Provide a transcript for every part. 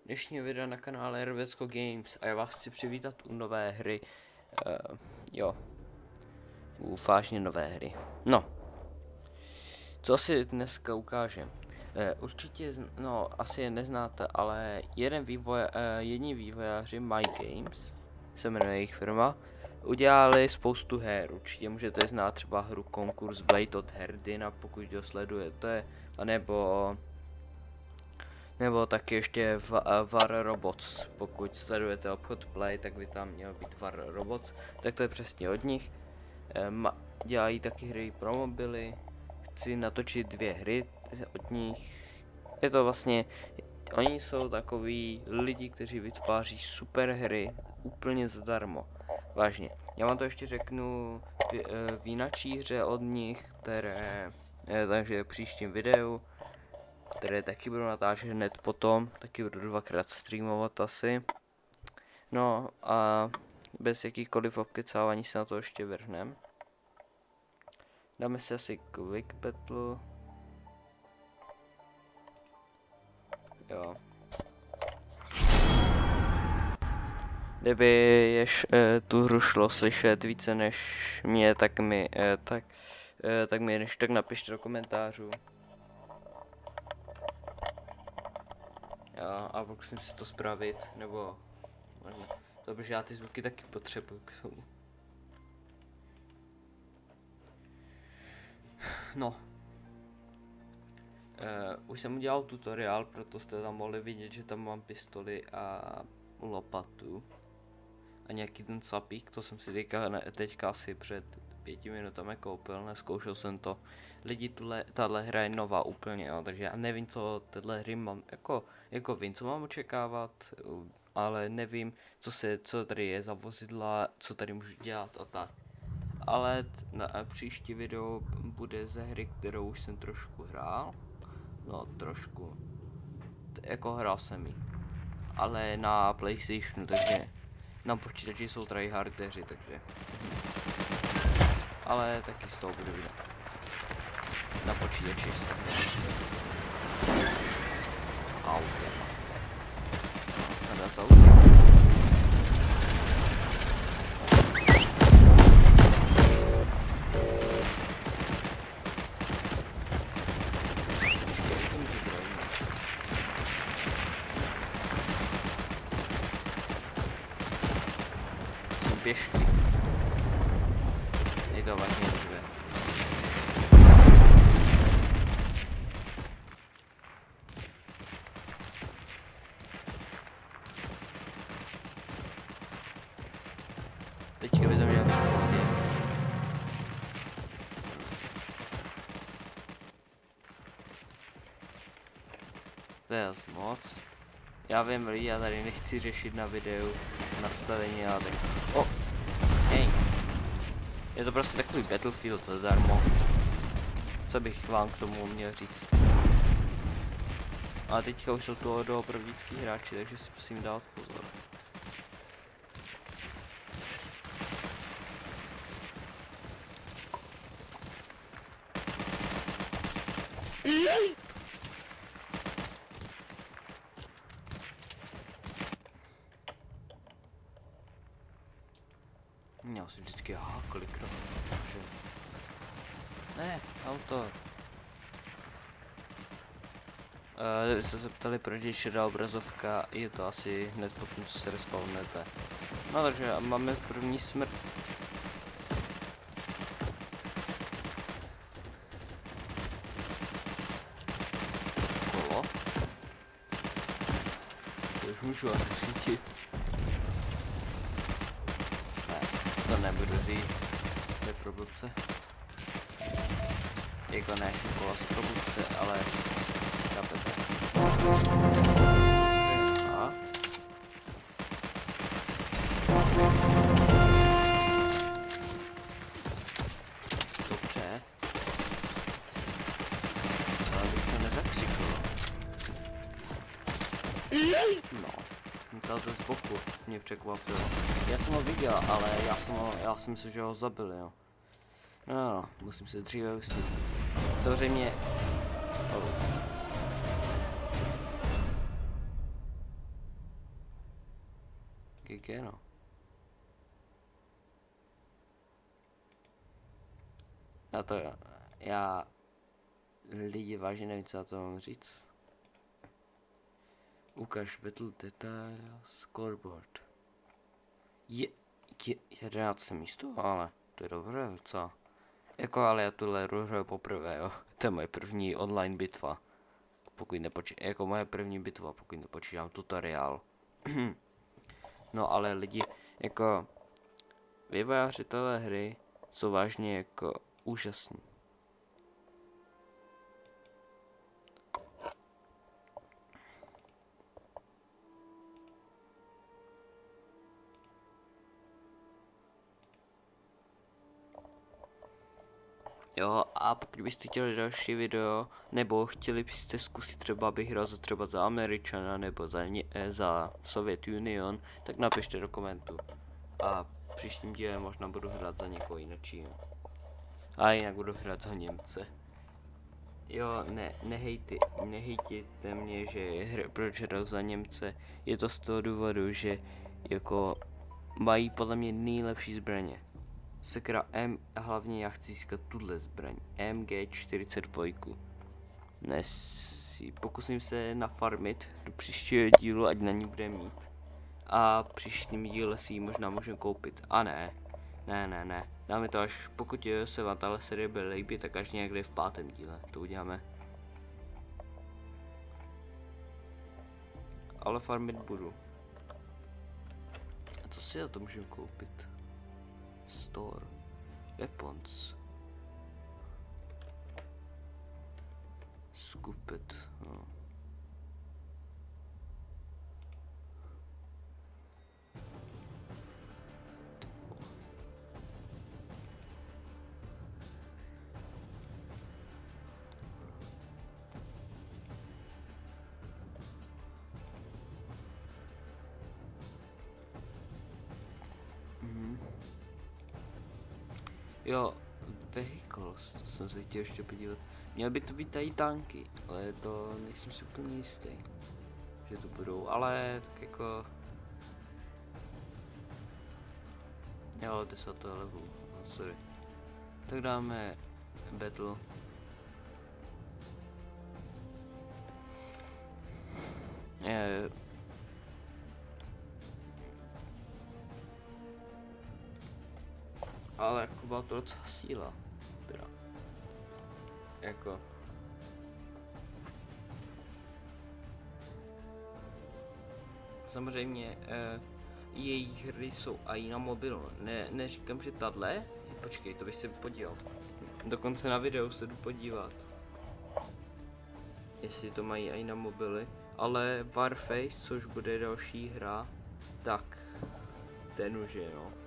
dnešního videa na kanále Rebecco Games a já vás chci přivítat u nové hry, u vážně nové hry. No, co si dneska ukážem? Určitě, asi je neznáte, ale jedni vývojáři My Games, se jmenuje jejich firma, udělali spoustu her. Určitě můžete znát třeba hru Konkurs Blade od Herdina, pokud ho sledujete, nebo taky ještě War Robots, pokud sledujete obchod Play, tak by tam měl být War Robots, tak to je přesně od nich. Dělají taky hry pro mobily, chci natočit 2 hry od nich. Je to vlastně, oni jsou takový lidi, kteří vytváří super hry úplně zadarmo. Vážně. Já vám to ještě řeknu v hře od nich, které, takže v příštím videu, které taky budu natáčet hned potom, taky budu 2krát streamovat asi. No a bez jakýchkoliv obkecávání se na to ještě vrhnem. Dáme si asi Quick Battle. Jo. Kdyby tu hru šlo slyšet více než mě, tak mi než tak napište do komentářů. A pokusím si to spravit, nebo možná to, protože já ty zvuky taky potřebuju k tomu. No. Už jsem udělal tutoriál, proto jste tam mohli vidět, že tam mám pistoli a lopatu. A nějaký ten sapík, to jsem si teďka asi před 5 minutami koupil, neskoušel jsem to. Lidi, tahle hra je nová úplně, jo, takže já nevím, co téhle hry mám, jako vím, co mám očekávat, ale nevím, co tady je za vozidla, co tady můžu dělat a tak. Ale příští video bude ze hry, kterou už jsem trošku hrál, no trošku, jako hrál jsem ji, ale na PlayStationu, takže na počítači jsou tryhardeři, takže. Ale taky z toho bude video. Na počítači jsem. Autem. Hada z autem. Pěšky. Nejde to vážně dobře. Teďka by to mělo být v pohodě. To je moc. Já vím, lidi, já tady nechci řešit na videu nastavení a tak. Hej. Je to prostě takový Battlefield zadarmo. Co bych vám k tomu měl říct. Ale teďka už jsou to doopravdický hráči, takže si musím dát pozor. Já si vždycky kolikrát, takže. Ne, auto. Kdybyste se ptali, proč je šedá obrazovka, je to asi hned potom, co se respawnete. No takže máme první smrt. Kolo. To už můžu asi řídit. To nebudu říct, to je produkce. Jako ne, kola jsou produkce, ale chápete. A? Dobře. Ale bych to nezakřikl. No. To z boku mě překvapilo. Já jsem ho viděl, ale já jsem myslel, že ho zabil, jo. No, musím se dříve ustit. Samozřejmě. je, no. Na to já lidi vážně nevím, co na to mám říct. Ukaž Battle Detail Scoreboard. Je 11. místo, ale to je dobré, co? Jako ale já tuhle hru hraju poprvé, jo. To je moje první online bitva. Pokud jako moje první bitva, pokud nepočítám tutoriál. No ale lidi, jako vývojáři téhle hry jsou vážně jako úžasní. Jo, a pokud byste chtěli další video, nebo chtěli byste zkusit třeba, abych hrál třeba za Američana, nebo za Sovět Union, tak napište do komentu. A příštím díle možná budu hrát za někoho jiného. A jinak budu hrát za Němce. Jo, nehejtěte mě, že proč hraju za Němce. Je to z toho důvodu, že jako mají podle mě nejlepší zbraně. Sakra hlavně já chci získat tuhle zbraň, MG42. Dnes si pokusím se nafarmit do příštího dílu, ať na ní bude mít. A příštím díle si ji možná můžeme koupit. A ne. Dáme to až, pokud se vám tahle série bude líbit, tak až někde v 5. díle to uděláme. Ale farmit budu. A co si za to můžeme koupit? Store. Weapons. Skupit. No. Jo, vehicles, jsem se chtěl ještě podívat. Měly by to být tady tanky, ale to nejsem si úplně jistý, že to budou, ale tak jako... Jo, 10. level, no, sorry. Tak dáme battle. Ale jako byla to docela síla, teda. Jako. Samozřejmě jejich hry jsou i na mobilu. Neříkám, že tahle. Počkej, to bych se podíval. Dokonce na videu se jdu podívat. Jestli to mají i na mobily. Ale Warface, což bude další hra, tak ten už je, no.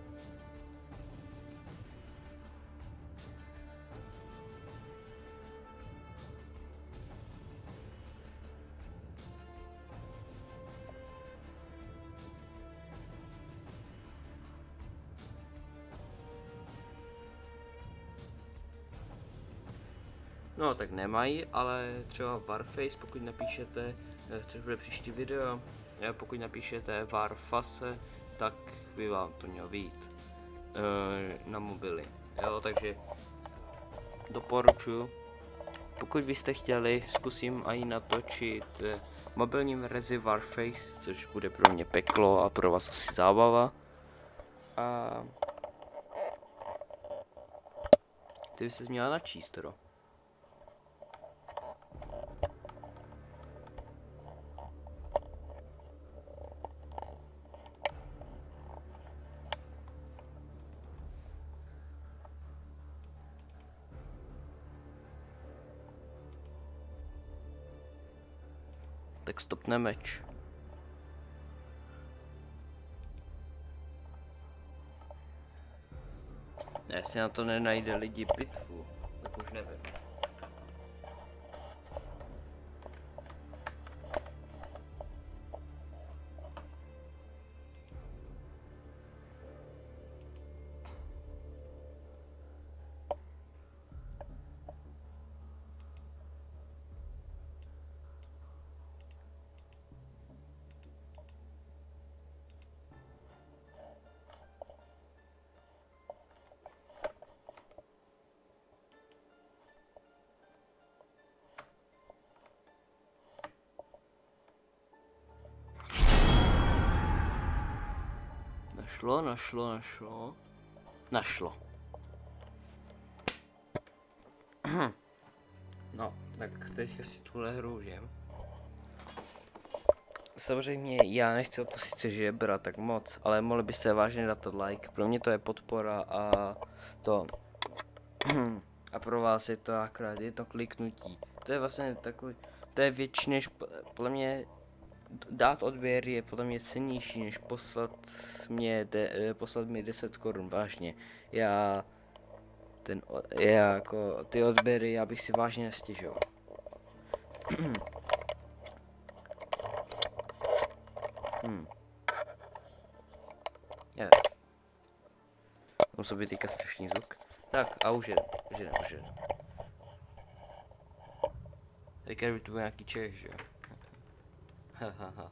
No tak nemají, ale třeba Warface, pokud napíšete, což bude příští video, pokud napíšete Warface, tak by vám to mělo vyjít na mobily. Jo, takže doporučuji. Pokud byste chtěli, zkusím i natočit mobilní verzi Warface, což bude pro mě peklo a pro vás asi zábava. A ty by se měla načíst, to. Tak stopne meč. Jestli na to nenajde lidi bitvu, tak už nevím. Našlo. No, tak teďka si tuhle hru užijem. Samozřejmě já nechci o to sice žebrat tak moc, ale mohli byste vážně dát like. Pro mě to je podpora a to... a pro vás je to akorát jedno kliknutí. To je vlastně takový... To je větší než... Podle mě... Dát odběr je podle mě cennější než poslat mi 10 korun, vážně. Já jako ty odběry, já bych si vážně nestěžoval. Musí být teďka strašný zvuk. Tak a už jedem. Teďka by to byl nějaký Čech, že jo? Hahaha.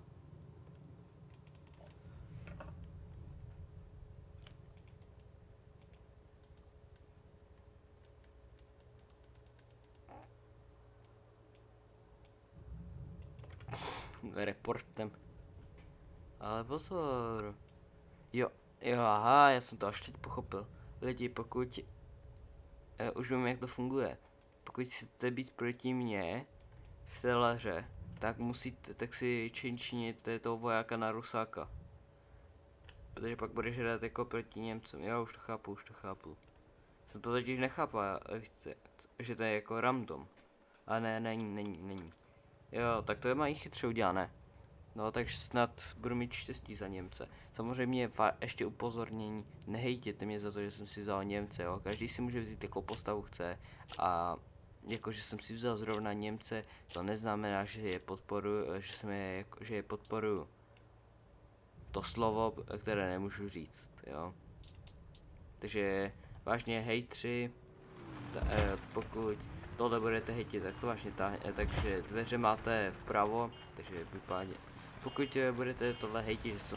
Reportem. Ale pozor. Jo, aha, já jsem to až teď pochopil. Lidi, pokud... už vím, jak to funguje. Pokud chcete být proti mně v té hře, tak si činčněte toho vojáka na Rusáka. Protože pak budeš hrát jako proti Němcům. Já už to chápu. Jsem to totiž nechápal, že to je jako random. A ne, není. Jo, tak to je mají chytře udělané. No, takže snad budu mít štěstí za Němce. Samozřejmě ještě upozornění, nehejtěte mě za to, že jsem si vzal Němce, jo. Každý si může vzít jakou postavu chce a jako, že jsem si vzal zrovna Němce, to neznamená, že je podporuju, že je podporuju. To slovo, které nemůžu říct, jo. Takže vážně hejtři, pokud tohle budete hejtit, tak to vážně táhne, takže dveře máte vpravo, takže vypadá. Pokud budete tohle hejtit, že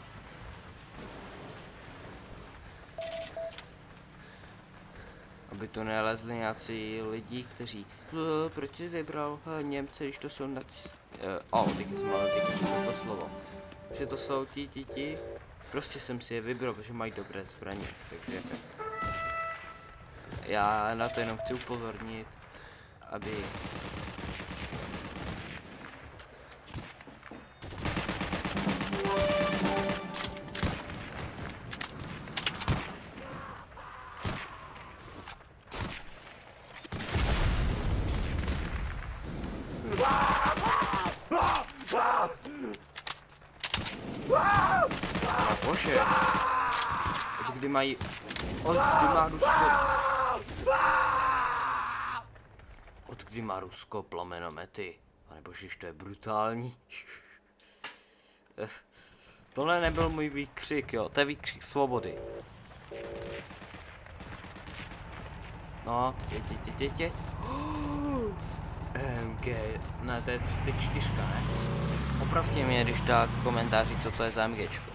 aby tu nelezli nějací lidi, kteří proč jsi vybral Němce, když to jsou teďka jsem to slovo. Že to jsou ti, prostě jsem si je vybral, protože mají dobré zbraně, takže já na to jenom chci upozornit, aby bože, od kdy má Rusko plamenomety, pane bože, to je brutální. Tohle nebyl můj výkřik, jo, to je výkřik svobody. No, tě. MG, ne, to je 34, ne? Opravte mě, když tak v komentáři, co to je za MGčko.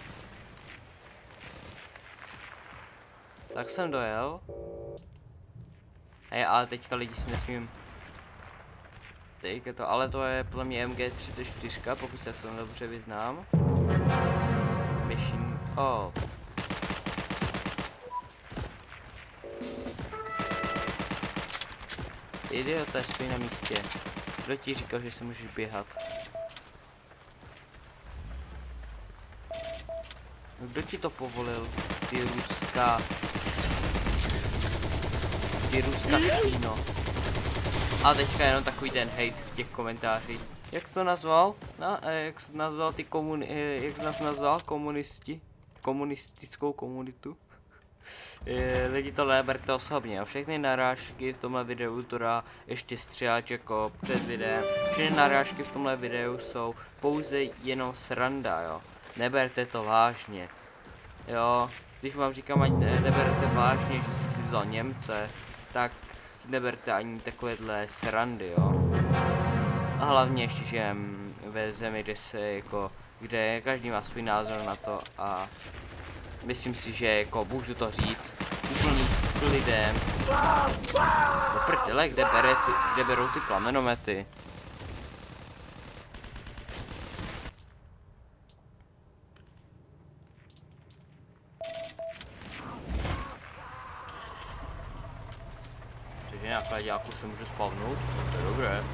Tak jsem dojel. Hej, ale teďka lidi si nesmím... ale to je podle mě MG34, pokud se v tom dobře vyznám. Machine... Idioté, stojí na místě. Kdo ti říkal, že si můžeš běhat? Kdo ti to povolil? Ty ruská špíno. A teďka jenom takový ten hate v těch komentářích. Jak jsi to nazval? No, jak jsi nazval jak jsi nás nazval komunistickou komunitu? Lidi to neberte osobně, a všechny narážky v tomhle videu to dá ještě stříhač jako před videem. Všechny narážky v tomhle videu jsou pouze jenom sranda, jo. Neberte to vážně. Jo, když vám říkám, ať neberte vážně, že jsem si vzal Němce, tak neberte ani takovéhle srandy, jo. A hlavně ještě žijem ve zemi, kde každý má svůj názor na to a myslím si, že jako můžu to říct úplný s klidem. Do prdele, kde berou ty plamenomety? náďáku se může spavnout, no to je dobré.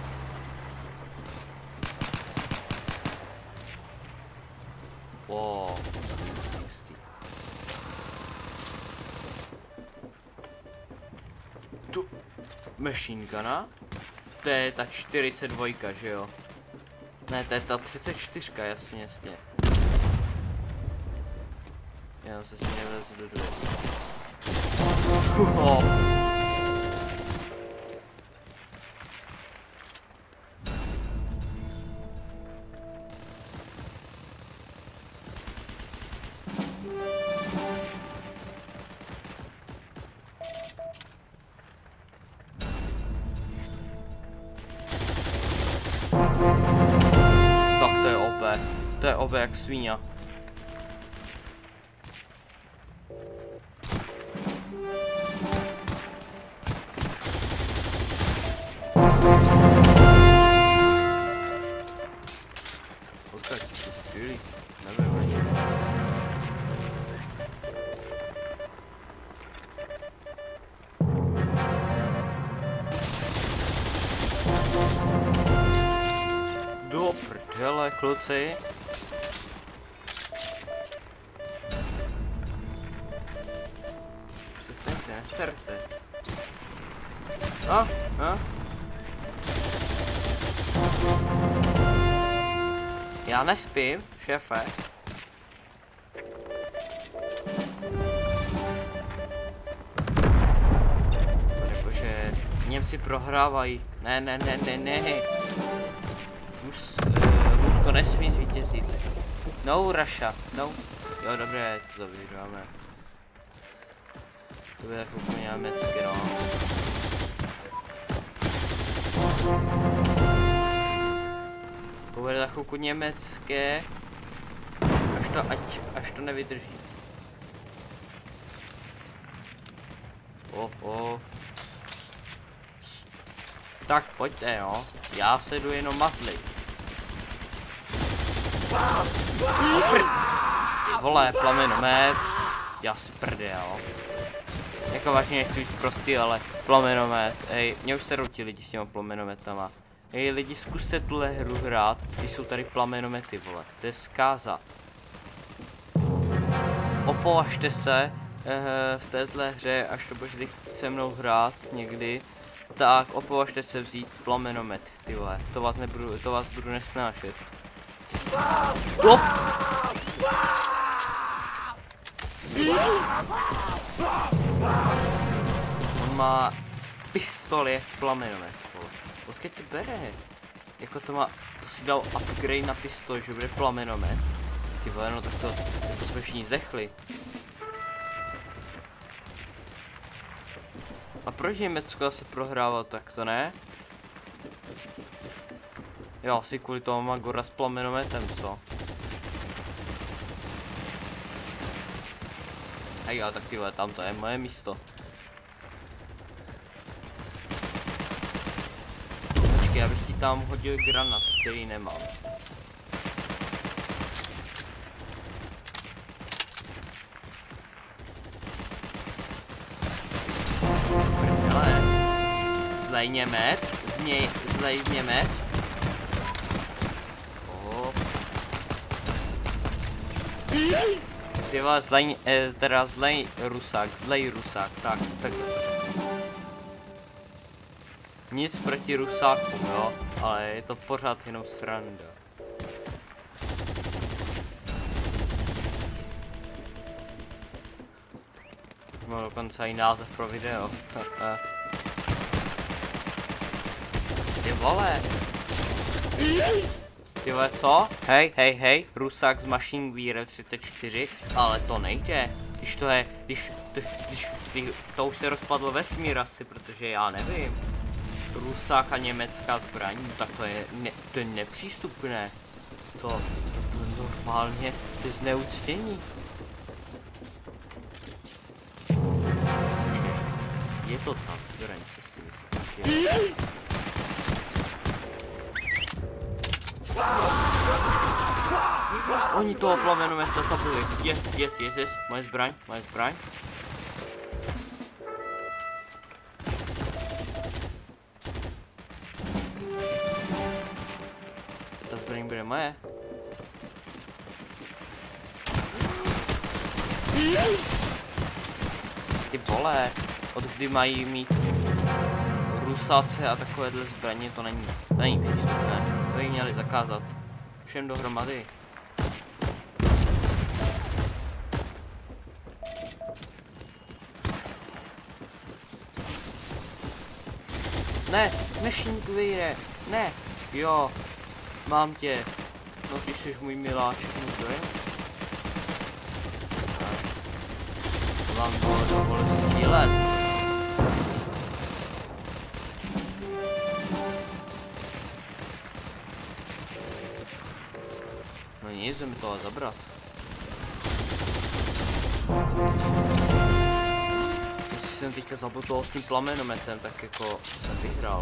Wow, hustý. Tu machine guna? To je ta 42, že jo? Ne, to je ta 34, jasně, jasně. Já se s ní nevezu do dvě. Tak to je OP. To je OP jak svíňa. Počkej, co se přijeli? Nevím ani. Do prdele, kluci. Přestaňte, neserte. Já nespím, šéfe. Jakože Němci prohrávají. Ne. Rusko nesmí zvítězit. No, Russia, no. Jo, dobré, to zavíráme. To bude jako úplně německy, no. Bude za chvilku německé, až to nevydrží. Tak pojďte, jo. Já se jdu jenom mazlit. Ty vole, plamenomet. Já si prdel. Jako vážně nechci být prostý, ale plamenomet. Ej, mě už se routí lidi s těma plamenometama. Ej lidi, zkuste tuhle hru hrát, když jsou tady plamenomety, vole. To je zkáza. Opovažte se v téhle hře, až to budete se mnou hrát někdy, tak opovažte se vzít plamenomet, ty vole. To vás budu nesnášet. Top! On má pistoli jak plamenomet, vole. Odkud to bere? Jako to si dal upgrade na pistol, že bude plamenomet. Ty vole, no tak to jsme všichni zdechli. A proč Německo zase prohrávalo, tak to ne? Jo, asi kvůli tomu má Gora s plamenometem, co? Hej, jo, tak ty vole, tam to je moje místo. Počkej, abych ti tam hodil granát, který nemám. Prdele. Zlej Němec, zlej Němec. Ty vole, zlej Rusák, tak. Nic proti Rusákům, jo, ale je to pořád jenom sranda. Mám dokonce i název pro video. Ty vole, co? Hej, Rusák z Machine Gear 34, ale to nejde. Když to je, to už se rozpadlo vesmír asi, protože já nevím. Rusák a německá zbraň, no tak to je nepřístupné. To normálně, to je zneuctění. Je to ta zbraň, co si myslím. Oni toho plamenometa zabili. Yes, moje zbraň. zbraní bude moje. Ty vole, od kdy mají mít rusáce a takovéhle zbraně, to není přístupné. To jí měli zakázat. Všem dohromady. Ne, Smashing Wire, ne, jo, mám tě, no ty jsi můj miláček, no to je? Vám dovolil střílet. No nic, jdeme to ale zabrat. Jestli jsem teďka zabutoval s tím plamenometem, tak jako jsem vyhrál.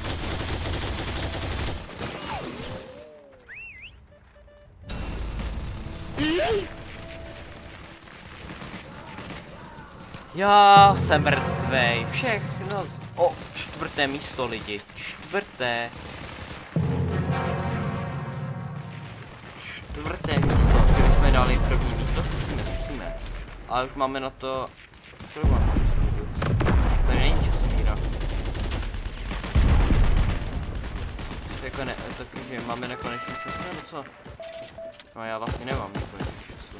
Já jsem mrtvej, všechno o, 4. místo lidi, 4. místo, kdyby jsme dali první místo, zkusíme. Ale už máme na to, kolik máme času vůbec? Tady není časomíra. Jako ne, takže máme nekonečný čas, nebo co? No já vlastně nemám nekonečný času.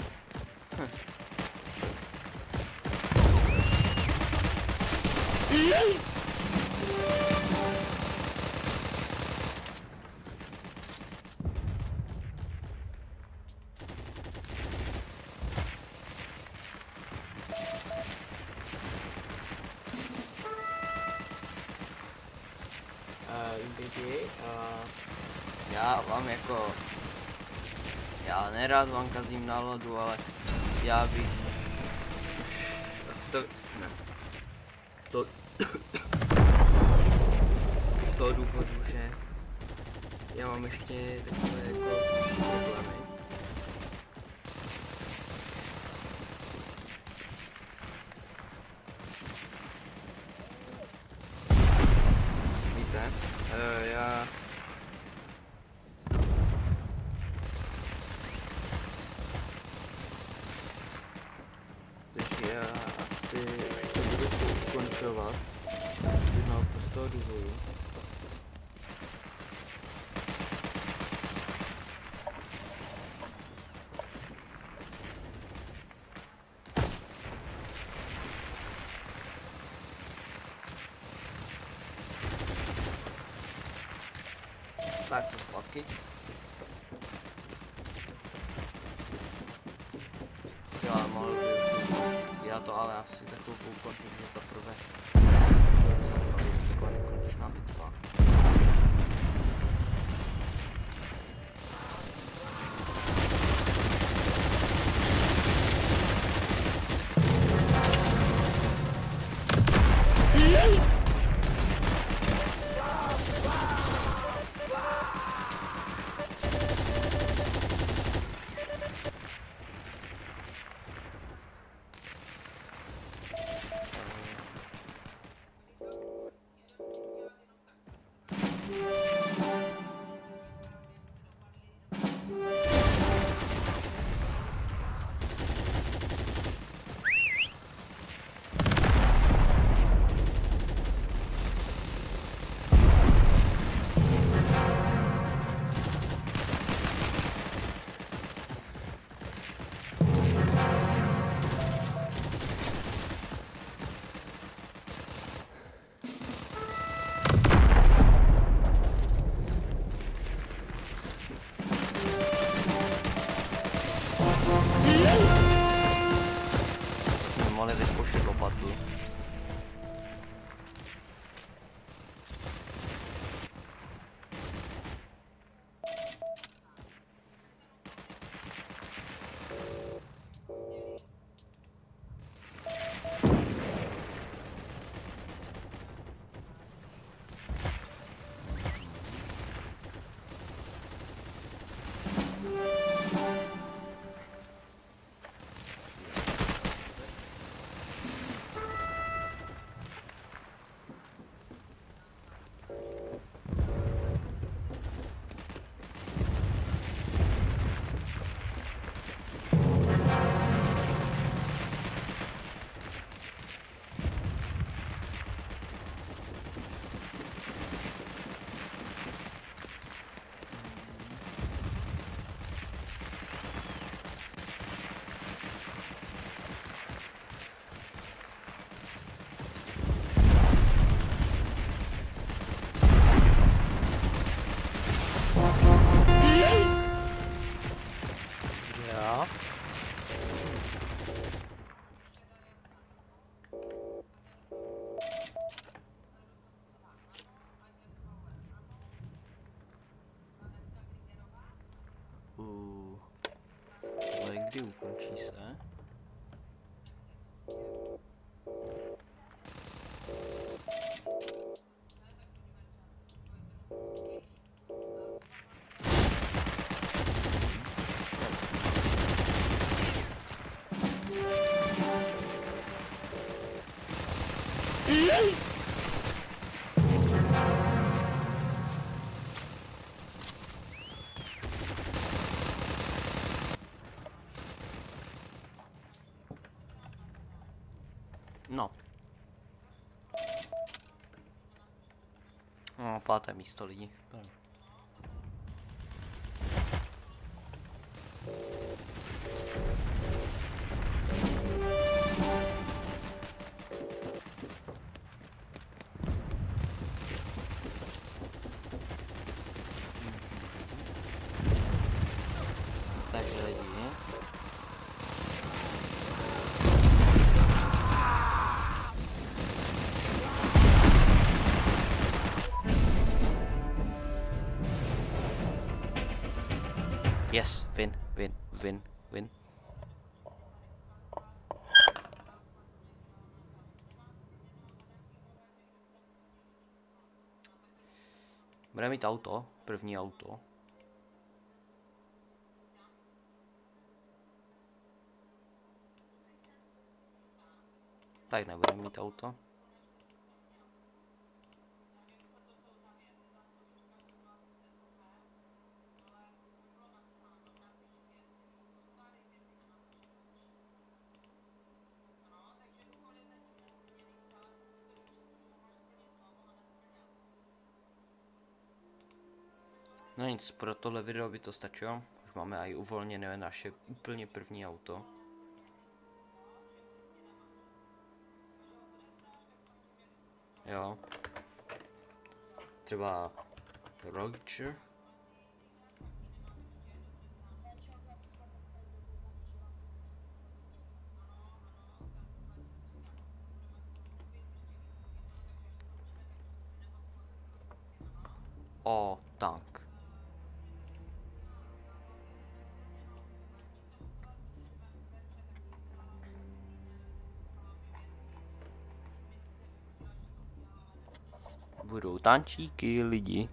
Já vám jako... Já nerad vám kazím náladu, ale já bych... Asi to... Ne. Z toho důvodu, že já mám ještě takové jako problémy. Víte, já... Takže já asi už to budu ukončovat. Jednou z toho důvodu. Tak, to zpátky. Já mohl bych, já to ale asi za chvilku ukončím, že za prvé nekonečná bitva. Mohli vyzkoušet lopatu. Jo. Ale kdy ukončí se? No. No, 5. místo lidí. Takže lidi. Yes, win. Budeme mít auto, první auto. Tak nebudeme mít auto. No nic, pro tohle video by to stačilo. Už máme i uvolněné naše úplně první auto. Jo. Třeba Roger. O, tank. Budou tančíky lidi.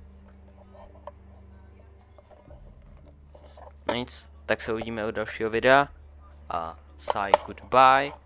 No nic, tak se uvidíme u dalšího videa a say goodbye.